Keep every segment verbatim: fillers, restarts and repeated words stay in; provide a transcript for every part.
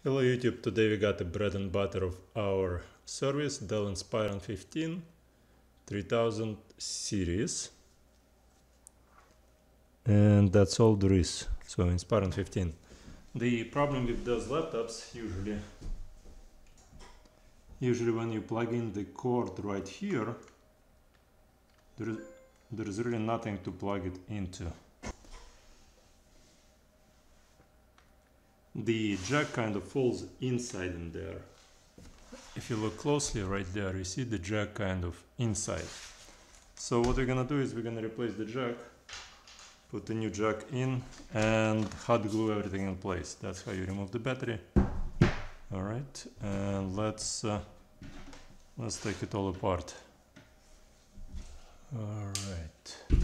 Hello YouTube, today we got the bread and butter of our service, Dell Inspiron fifteen three thousand series. And that's all there is. So Inspiron fifteen. The problem with those laptops, usually, usually when you plug in the cord right here, there is, there is really nothing to plug it into. The jack kind of falls inside in there. If you look closely right there, you see the jack kind of inside. So what we're gonna do is we're gonna replace the jack, put the new jack in, and hot glue everything in place. That's how you remove the battery. All right, and let's uh, let's take it all apart. All right.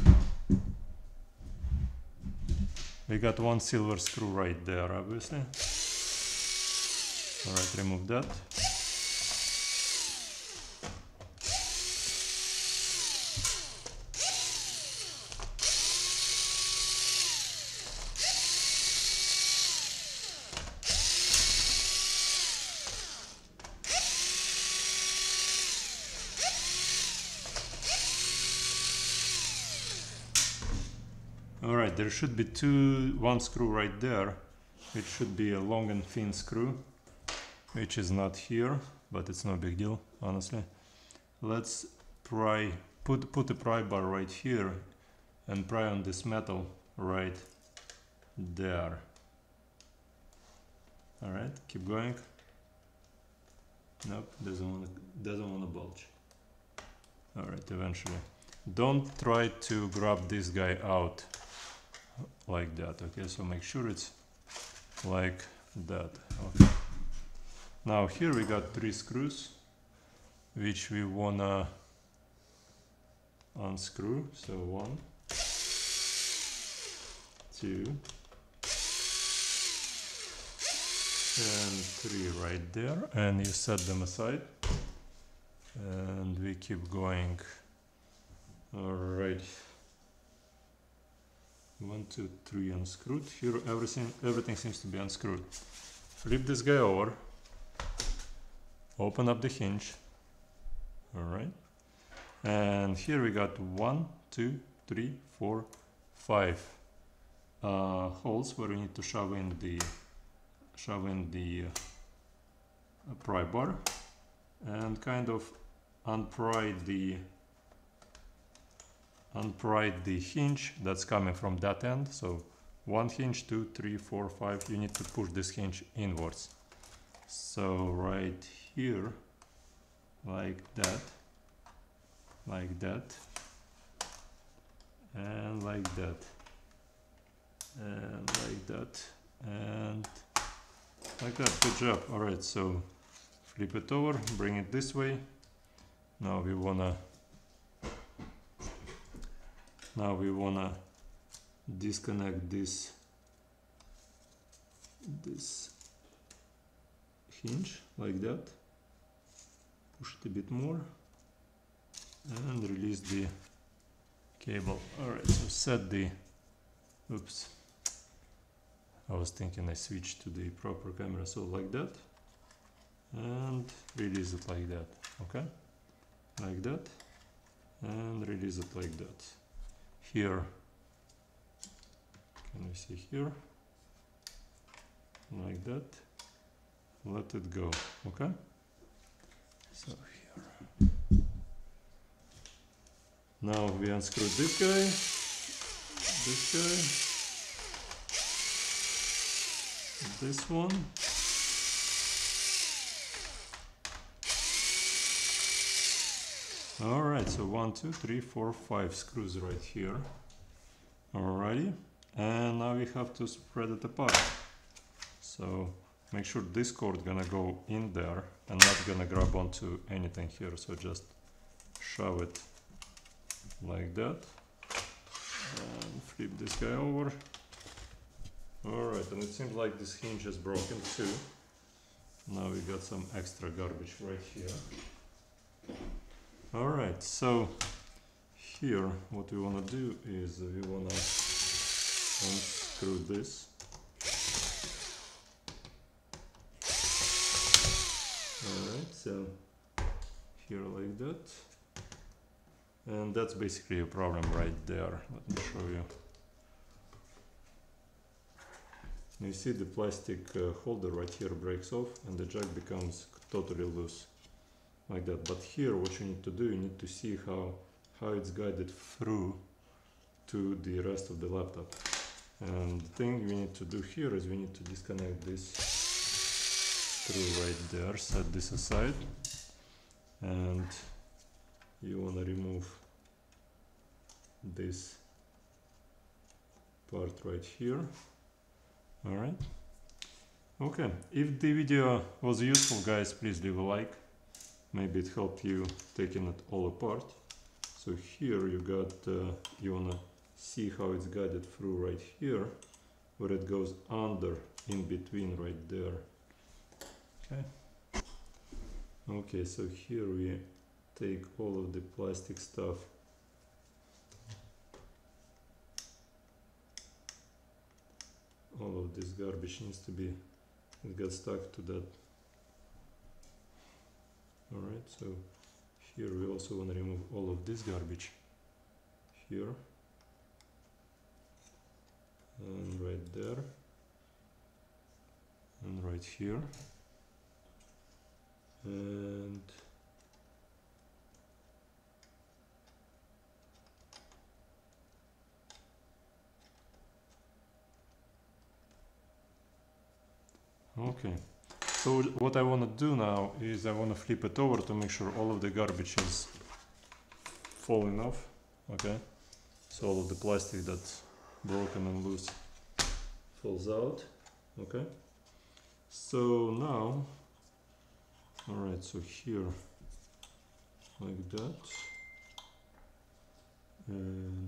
We got one silver screw right there, obviously. All right, remove that. Alright, there should be two, one screw right there, which should be a long and thin screw, which is not here, but it's no big deal, honestly. Let's pry, put, put a pry bar right here and pry on this metal right there. Alright, keep going. Nope, doesn't want to, doesn't want to bulge. Alright, eventually. Don't try to grab this guy out like that. Okay, so make sure it's like that. Okay. Now here we got three screws which we wanna unscrew. So one, two, and three right there, and you set them aside and we keep going. All right, one, two, three unscrewed. Here everything everything seems to be unscrewed. Flip this guy over, open up the hinge. All right, and here we got one, two, three, four, five uh, holes where we need to shove in the shove in the uh, pry bar and kind of unpry the unpry the hinge that's coming from that end. So one hinge, two, three, four, five, you need to push this hinge inwards. So right here, like that, like that, and like that, and like that, and like that. Good job. All right, so flip it over, bring it this way. Now we wanna Now we wanna disconnect this this hinge like that. Push it a bit more and release the cable. Alright, so set the oops. I was thinking I switched to the proper camera, so like that. And release it like that. Okay? Like that. And release it like that. Here, can we see here, like that, let it go, okay? So here, now we unscrew this guy, this guy, this one, alright, so one, two, three, four, five screws right here. Alrighty, and now we have to spread it apart. So make sure this cord gonna go in there and not gonna grab onto anything here. So just shove it like that and flip this guy over. Alright, and it seems like this hinge is broken too. Now we got some extra garbage right here. Alright, so here what we want to do is we want to unscrew this so here like that, and that's basically a problem right there. Let me show you. You see the plastic uh, holder right here breaks off and the jack becomes totally loose like that. But here what you need to do, you need to see how how it's guided through to the rest of the laptop. And the thing we need to do here is we need to disconnect this screw right there, set this aside, and you want to remove this part right here. Alright, okay, if the video was useful, guys, please leave a like. Maybe it helped you taking it all apart. So here you got, uh, you wanna see how it's guided through right here, where it goes under, in between right there. Okay, okay, so here we take all of the plastic stuff all of this garbage needs to be, it got stuck to that. Alright, so here we also want to remove all of this garbage here and right there and right here, and okay, so what I want to do now is I want to flip it over to make sure all of the garbage is falling off. Okay, so all of the plastic that's broken and loose falls out. Okay, so now, alright, so here like that, and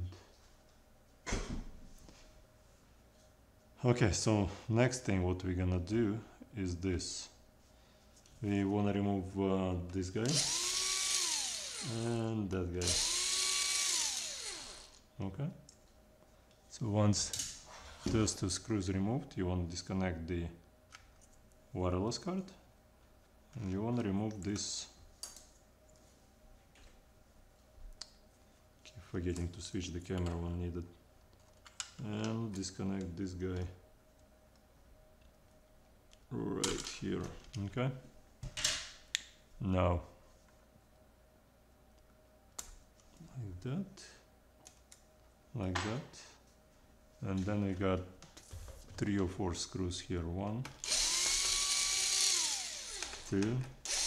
okay, so next thing what we're gonna do is this. We wanna remove uh, this guy and that guy. Okay, so once those two screws removed, you want to disconnect the wireless card and you want to remove this. Keep forgetting to switch the camera when needed. And disconnect this guy right here. Okay, now like that, like that, and then we got three or four screws here. One, two,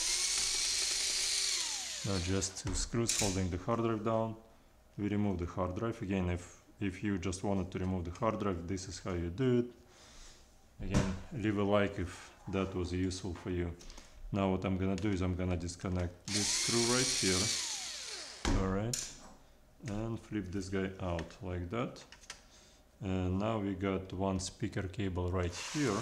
now just two screws holding the hard drive down. We remove the hard drive. Again, if If you just wanted to remove the hard drive, this is how you do it. Again, leave a like if that was useful for you. Now what I'm gonna do is I'm gonna disconnect this screw right here. Alright. And flip this guy out like that. And now we got one speaker cable right here.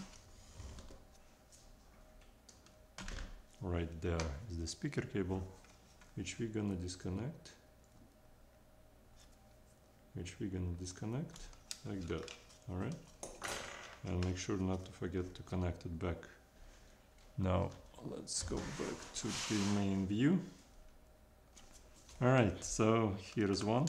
Right there is the speaker cable, which we're gonna disconnect. which we're gonna disconnect like that. Alright, and make sure not to forget to connect it back. Now let's go back to the main view. Alright, so here's one.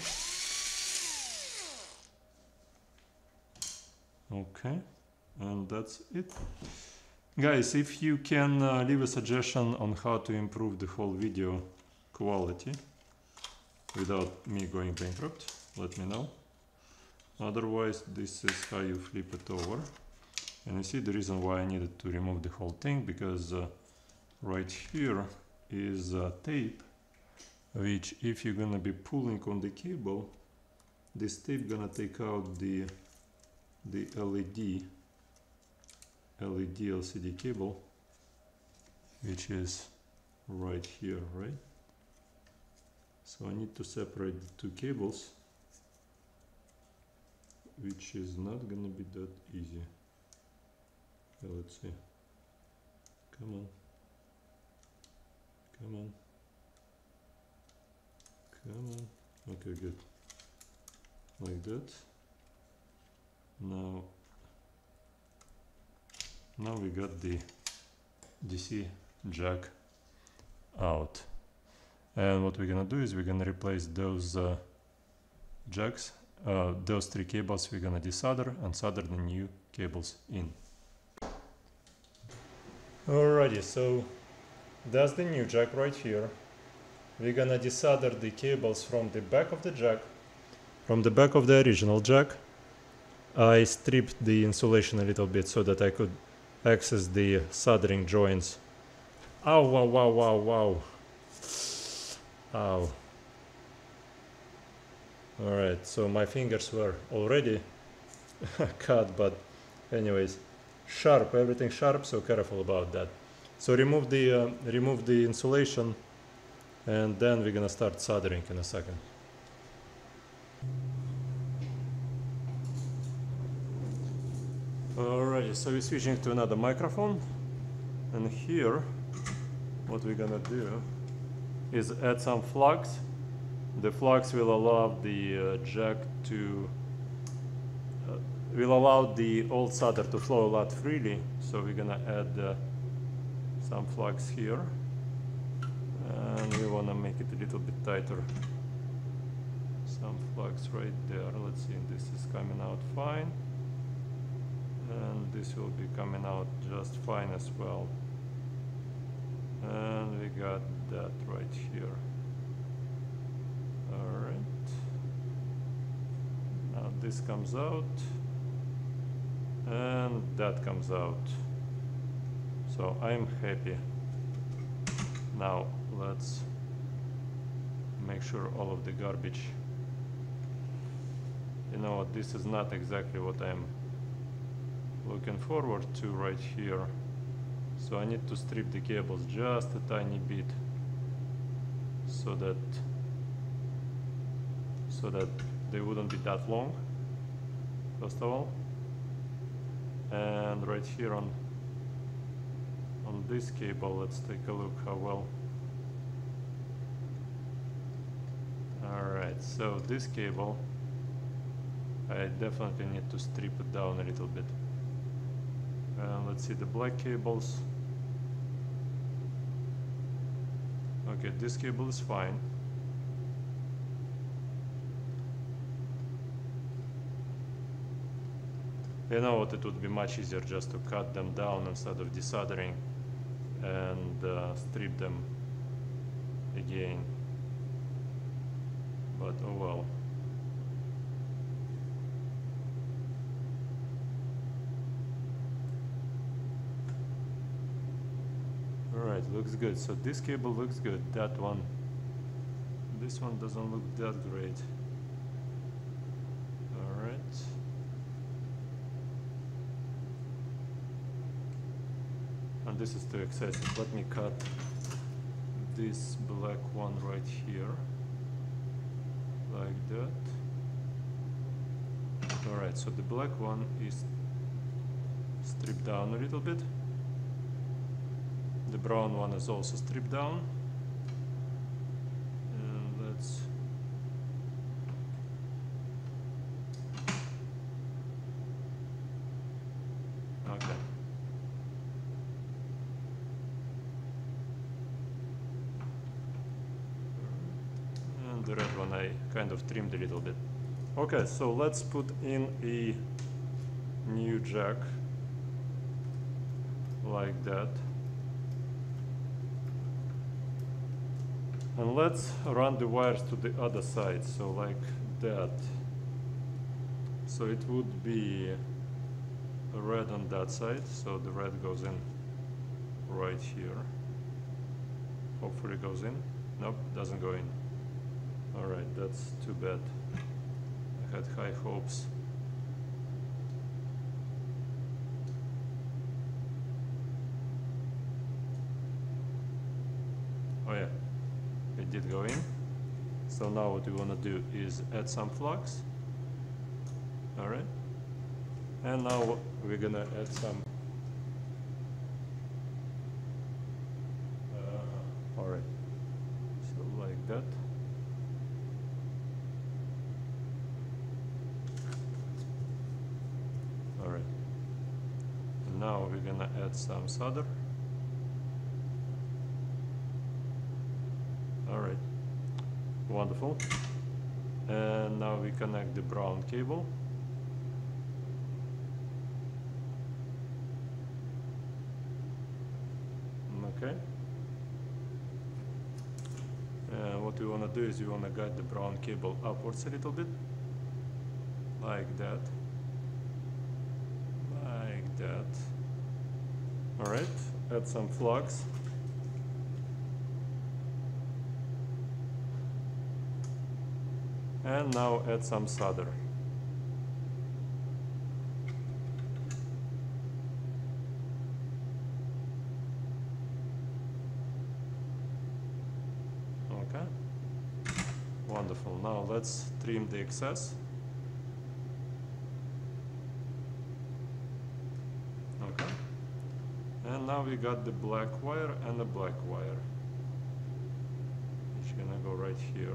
Okay, and that's it. Guys, if you can uh, leave a suggestion on how to improve the whole video quality without me going bankrupt, let me know. Otherwise, this is how you flip it over. And you see the reason why I needed to remove the whole thing, because uh, right here is uh, tape, which if you're gonna be pulling on the cable, this tape gonna take out the the L E D L E D L C D cable, which is right here, right? So I need to separate the two cables, which is not gonna be that easy. Okay, let's see. Come on. Come on. Come on. Okay, good. Like that. Now, now we got the D C jack out. And what we're gonna do is we're gonna replace those uh, jacks, uh, those three cables we're gonna desolder and solder the new cables in. Alrighty, so that's the new jack right here. We're gonna desolder the cables from the back of the jack. From the back of the original jack, I stripped the insulation a little bit so that I could access the soldering joints. Ow, wow, wow, wow, wow. Ow. Alright, so my fingers were already cut, but anyways, sharp, everything sharp, so careful about that. So remove the, uh, remove the insulation, and then we're gonna start soldering in a second. Alrighty, so we're switching to another microphone, and here what we're gonna do is add some flux. The flux will allow the uh, jack to uh, will allow the old solder to flow a lot freely, so we're gonna add uh, some flux here, and we want to make it a little bit tighter. Some flux right there. Let's see, this is coming out fine, and this will be coming out just fine as well. And we got that right here. Alright. Now this comes out, and that comes out. So I'm happy. Now let's make sure all of the garbage. You know what, this is not exactly what I'm looking forward to right here. So I need to strip the cables just a tiny bit so that so that they wouldn't be that long, first of all. And right here on on this cable, let's take a look how well. Alright, so this cable, I definitely need to strip it down a little bit. And let's see the black cables. Okay, this cable is fine. You know what, it would be much easier just to cut them down instead of desoldering and uh, strip them again. But oh well. Alright, looks good. So this cable looks good. That one, this one doesn't look that great. Alright. And this is too excessive. Let me cut this black one right here, like that. Alright, so the black one is stripped down a little bit. The brown one is also stripped down. And let's okay. And the red one I kind of trimmed a little bit. Okay, so let's put in a new jack like that. And let's run the wires to the other side, so like that. So it would be red on that side, so the red goes in right here. Hopefully it goes in. Nope, doesn't go in. Alright, that's too bad. I had high hopes. Oh yeah. It did go in. So now what we want to do is add some flux. Alright. And now we're gonna add some uh, alright. So like that. Alright. And now we're gonna add some solder. Alright, wonderful. And now we connect the brown cable. Okay. And what we want to do is we want to guide the brown cable upwards a little bit. Like that. Like that. Alright, add some flux. And now add some solder. Okay. Wonderful. Now let's trim the excess. Okay. And now we got the black wire and the black wire. It's gonna go right here.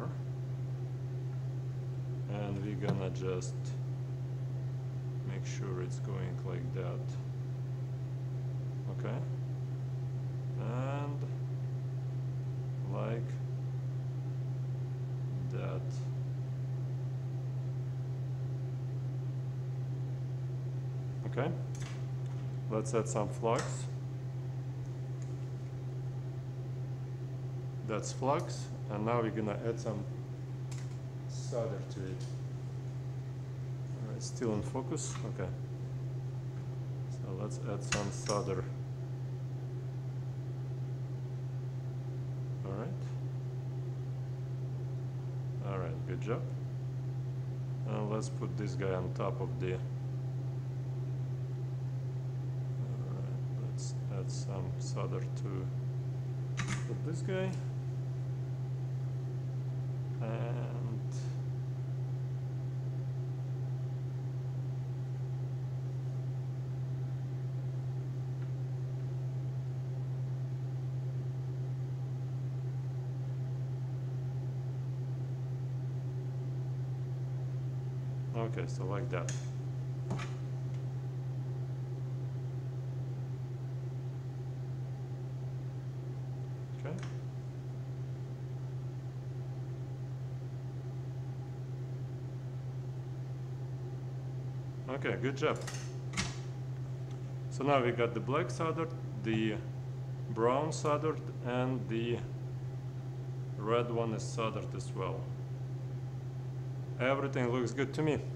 And we're gonna just make sure it's going like that. Okay. And like that. Okay. Let's add some flux. That's flux, and now we're gonna add some solder to it. Alright, still in focus. Okay. So let's add some solder. Alright. Alright, good job. And let's put this guy on top of the. Alright, let's add some solder to put this guy. And okay, so like that. Okay. Okay, good job. So now we got the black soldered, the brown soldered, and the red one is soldered as well. Everything looks good to me.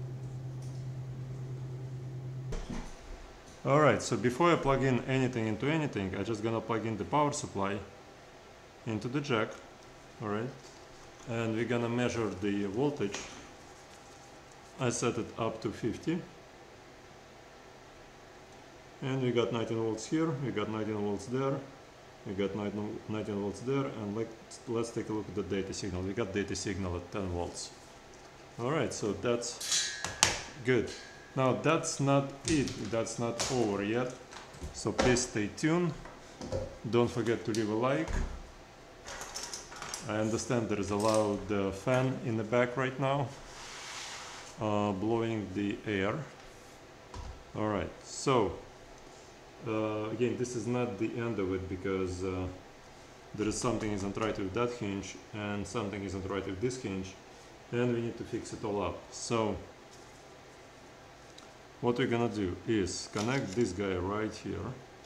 Alright, so before I plug in anything into anything, I'm just gonna plug in the power supply into the jack. Alright, and we're gonna measure the voltage. I set it up to fifty. And we got nineteen volts here, we got nineteen volts there, we got nineteen volts there, and let's, let's take a look at the data signal. We got data signal at ten volts. Alright, so that's good. Now that's not it, that's not over yet. So please stay tuned. Don't forget to leave a like. I understand there is a loud uh, fan in the back right now, uh, blowing the air. Alright, so uh, again, this is not the end of it, because uh, there is something isn't right with that hinge and something isn't right with this hinge, and we need to fix it all up. So what we're gonna do is connect this guy right here.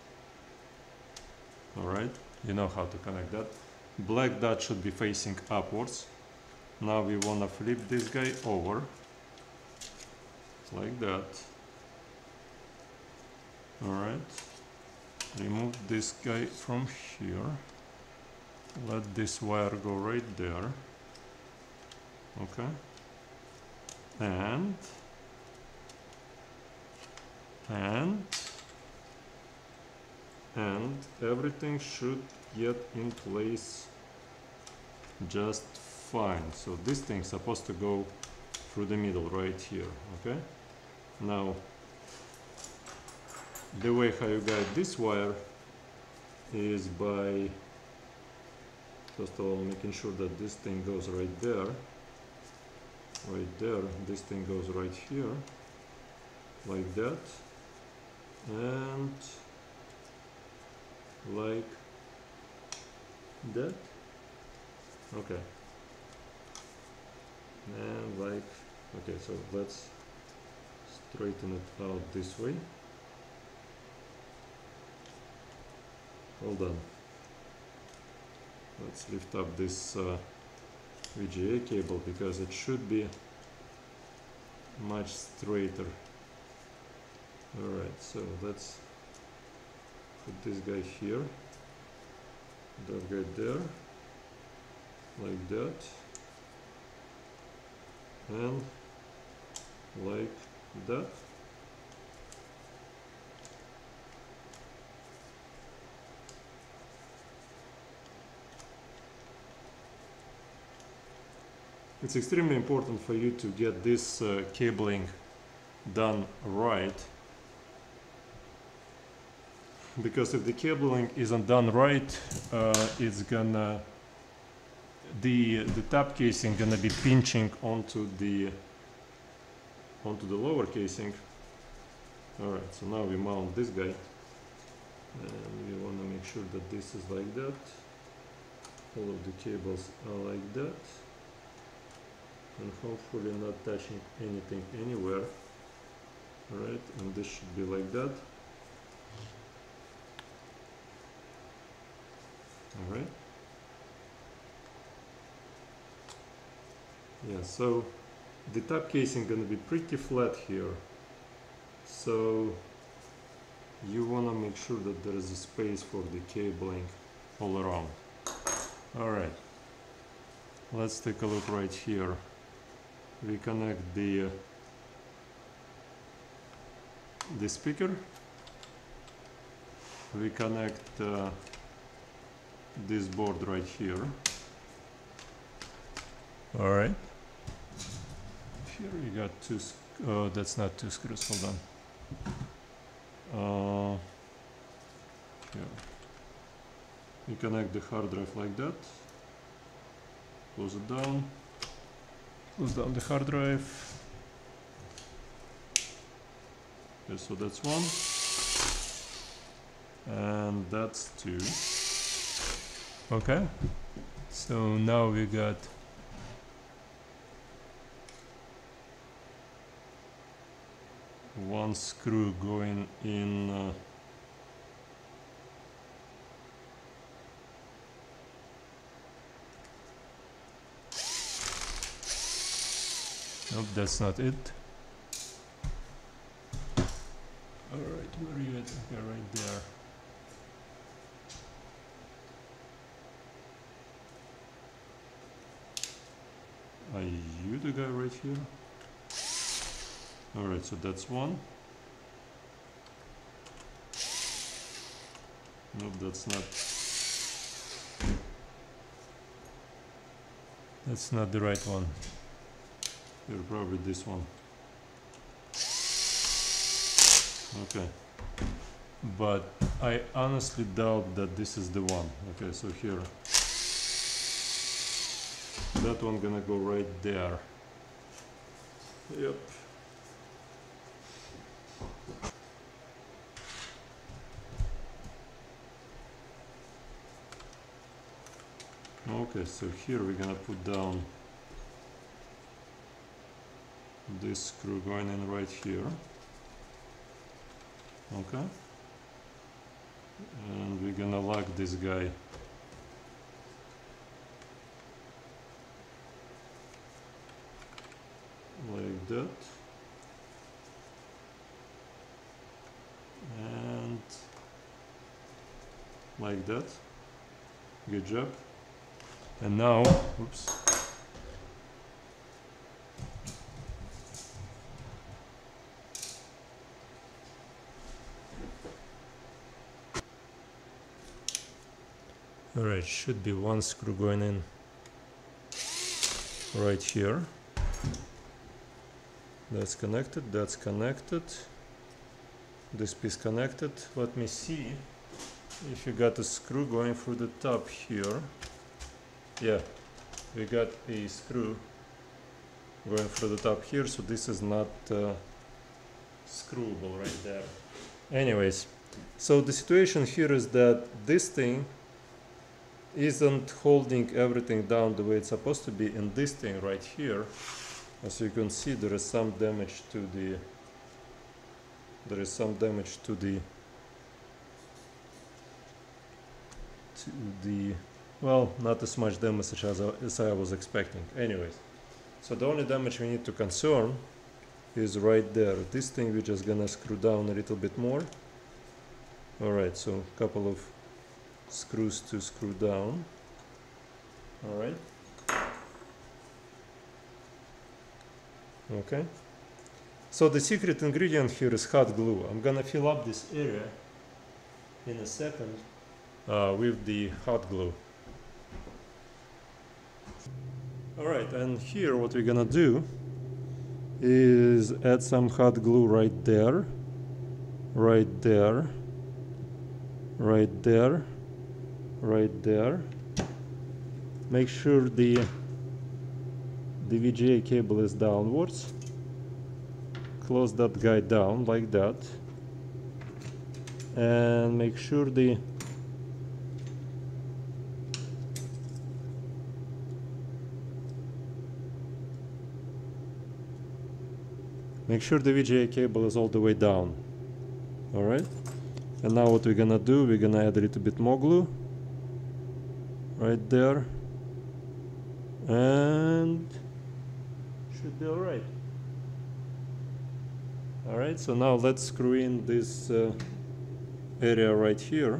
Alright, you know how to connect that. Black dot should be facing upwards. Now we wanna flip this guy over like that. Alright, remove this guy from here. Let this wire go right there. Okay, and and and everything should get in place just fine. So this thing's supposed to go through the middle right here. Okay, now the way how you guide this wire is by first of all making sure that this thing goes right there, right there, this thing goes right here like that, and like that. Okay. And like, okay, so let's straighten it out this way. Hold on. Let's lift up this uh, V G A cable because it should be much straighter. Alright, so let's put this guy here, that guy there, like that, and like that. It's extremely important for you to get this uh, cabling done right, because if the cabling isn't done right, uh, it's gonna the the top casing gonna be pinching onto the onto the lower casing. All right, so now we mount this guy, and we want to make sure that this is like that. All of the cables are like that, and hopefully not touching anything anywhere. All right, and this should be like that. All right. Yeah, so the top casing gonna be pretty flat here. So you wanna make sure that there is a space for the cabling all around. All right. Let's take a look right here. We connect the uh, the speaker. We connect uh, this board right here. All right. Here we got two. Oh, that's not two screws. Hold on. Uh, here. We connect the hard drive like that. Close it down. Close down the hard drive. Okay, so that's one. And that's two. Okay. So now we got one screw going in uh, nope, that's not it. Alright, where are you at? Okay, right there. Are you the guy right here? Alright, so that's one. Nope, that's not. That's not the right one. You're probably this one. Okay. But I honestly doubt that this is the one. Okay, so here. That one gonna go right there. Yep. Okay, so here we're gonna put down this screw going in right here. Okay. And we're gonna lock this guy like that. And like that. Good job. And now, oops. Alright, should be one screw going in right here. That's connected, that's connected. This piece connected. Let me see if you got a screw going through the top here. Yeah, we got a screw going through the top here, so this is not uh, screwable right there. Anyways, so the situation here is that this thing isn't holding everything down the way it's supposed to be. In this thing right here, as you can see, there is some damage to the there is some damage to the to the well, not as much damage as I, as I was expecting. Anyways, so the only damage we need to concern is right there. This thing we're just gonna screw down a little bit more. Alright, so a couple of screws to screw down. Alright. Okay. So the secret ingredient here is hot glue. I'm gonna fill up this area in a second uh, with the hot glue. Alright, and here what we're gonna do is add some hot glue right there, right there, right there, right there. Make sure the the V G A cable is downwards. Close that guy down like that, and make sure the make sure the V G A cable is all the way down. All right. And now what we're gonna do, we're gonna add a little bit more glue right there, and should be all right. All right, so now let's screw in this uh, area right here.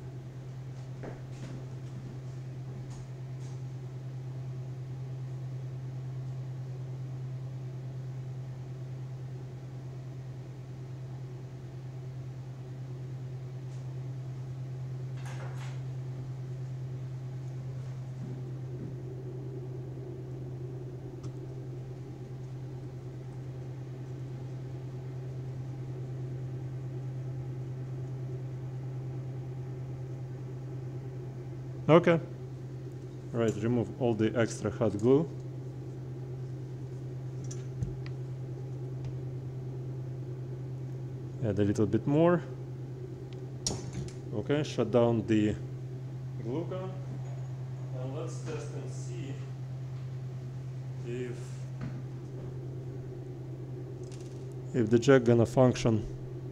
Okay. All right, remove all the extra hot glue. Add a little bit more. Okay, shut down the glue gun. And let's test and see if if the jack gonna function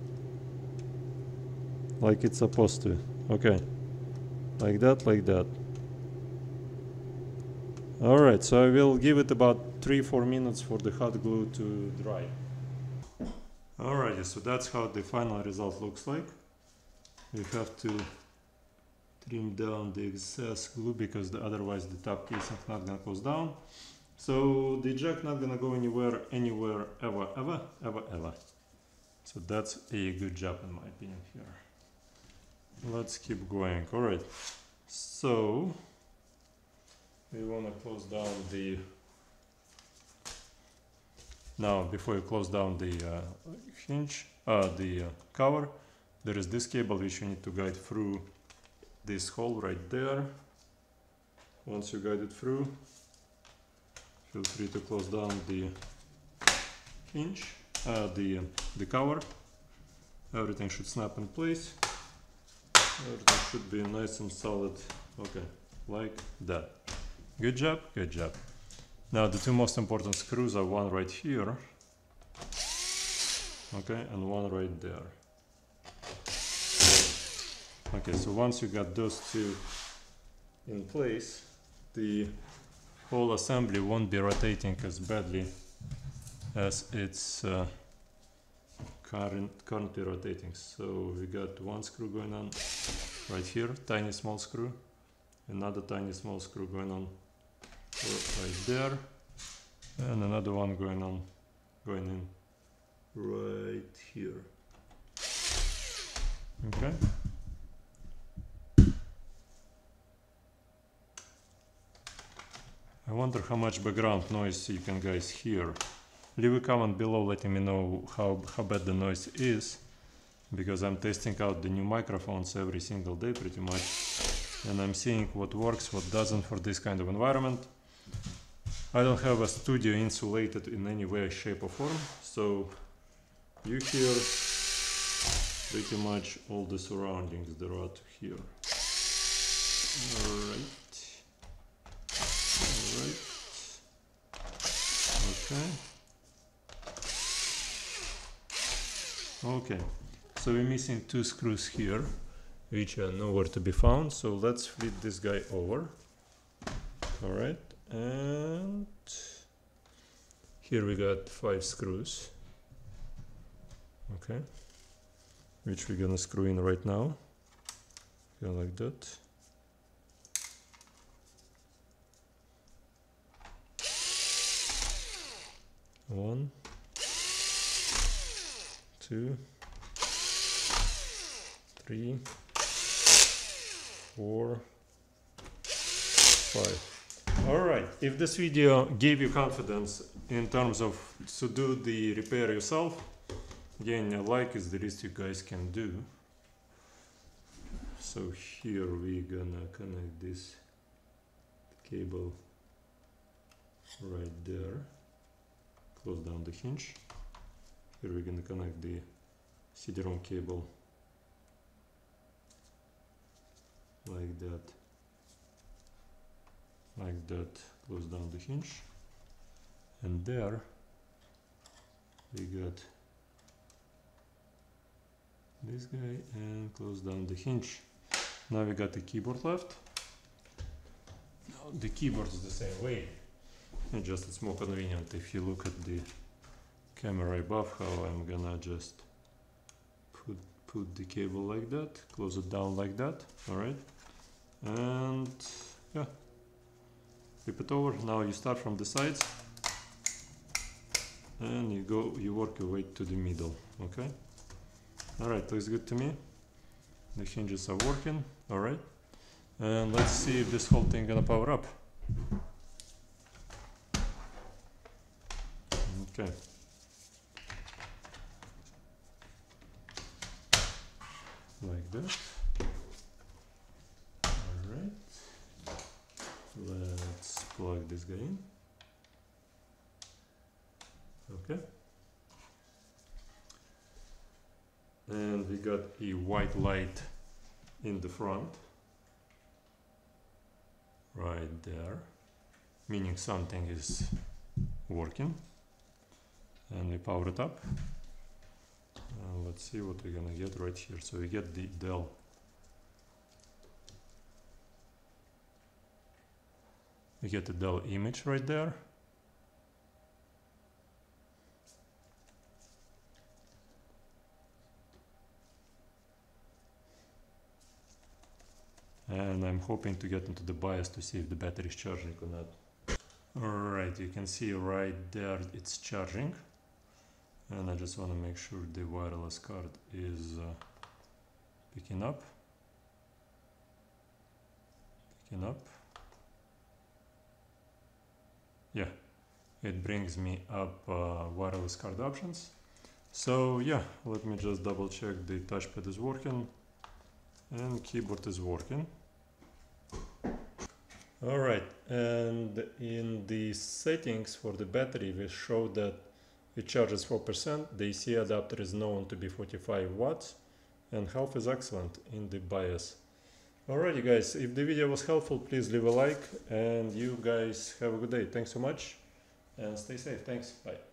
like it's supposed to. Okay. Like that, like that. Alright, so I will give it about three four minutes for the hot glue to dry. Alrighty, so that's how the final result looks like. We have to trim down the excess glue because the, otherwise the top casing is not gonna close down. So the jack not gonna go anywhere, anywhere, ever, ever, ever, ever. So that's a good job in my opinion here. Let's keep going. All right, so we want to close down the now before you close down the uh, hinge uh, the uh, cover, there is this cable which you need to guide through this hole right there. Once you guide it through, feel free to close down the hinge, uh, the the cover. Everything should snap in place. Everything should be nice and solid. Okay, like that. Good job, good job. Now the two most important screws are one right here, okay, and one right there. Okay, so once you got those two in place, the whole assembly won't be rotating as badly as it's uh, current, currently rotating. So we got one screw going on right here, tiny small screw, another tiny small screw going on right there, and another one going on, going in right here. Okay. I wonder how much background noise you can guys hear. Leave a comment below letting me know how, how bad the noise is, because I'm testing out the new microphones every single day pretty much, and I'm seeing what works, what doesn't for this kind of environment. I don't have a studio insulated in any way, shape or form, so you hear pretty much all the surroundings there are to hear. Alright. Alright. Okay. Okay. So we're missing two screws here, which are nowhere to be found. So let's flip this guy over. Alright. And here we got five screws. Okay. Which we're gonna screw in right now. Yeah, like that. One, two, three, four, five. All right, if this video gave you confidence in terms of to do the repair yourself, again, a like is the least you guys can do. So here we're gonna connect this cable right there, close down the hinge. Here we're gonna connect the C D ROM cable like that, like that, close down the hinge, and there we got this guy and close down the hinge. Now we got the keyboard left. Now the keyboard is the same way, and just it's more convenient if you look at the camera above how I'm gonna just put put the cable like that, close it down like that. All right, and yeah, flip it over. Now you start from the sides and you go you work your way to the middle. Okay, all right, looks good to me. The hinges are working. All right, and let's see if this whole thing gonna power up. Okay. Like that. All right. Let's plug this guy in. Okay. And we got a white light in the front, right there, meaning something is working. And we power it up. Uh, let's see what we're gonna get right here. So we get the Dell we get the Dell image right there. And I'm hoping to get into the BIOS to see if the battery is charging or not. Alright, you can see right there it's charging. And I just want to make sure the wireless card is uh, picking up. Picking up. Yeah, it brings me up uh, wireless card options. So yeah, let me just double check the touchpad is working and keyboard is working. Alright, and in the settings for the battery we show that it charges four percent, the A C adapter is known to be forty-five watts, and health is excellent in the BIOS. Alrighty guys, if the video was helpful, please leave a like, and you guys have a good day. Thanks so much, and stay safe. Thanks, bye.